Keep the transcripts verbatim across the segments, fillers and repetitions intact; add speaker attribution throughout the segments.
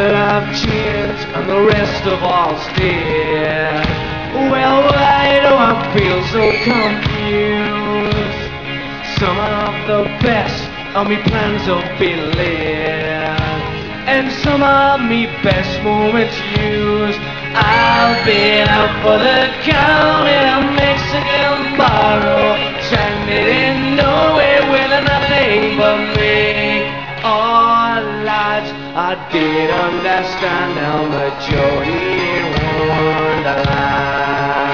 Speaker 1: But I've changed and the rest of all's dead. Well, why do I feel so confused? Some of the best of me plans have been laid, and some of me best moments used. I've been out for the count in a Mexican bar, stranded in nowhere with nothing but me. Oh lads, I did understand I'm a Geordie in Wonderland.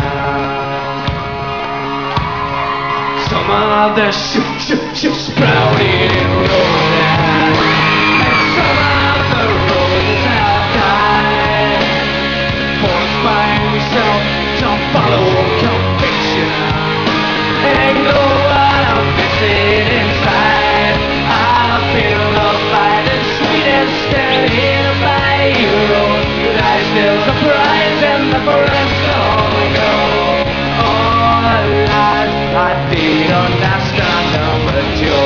Speaker 1: Some of the shoot, shoot, shoot sprouted in Roseland, and some of the roses have died. Forced by myself to follow conviction, and ignore what I'm missing inside. I've been loved by the sweet and steady by heroes. Life is a prize and the rest all go. Oh, life I did understand the majority.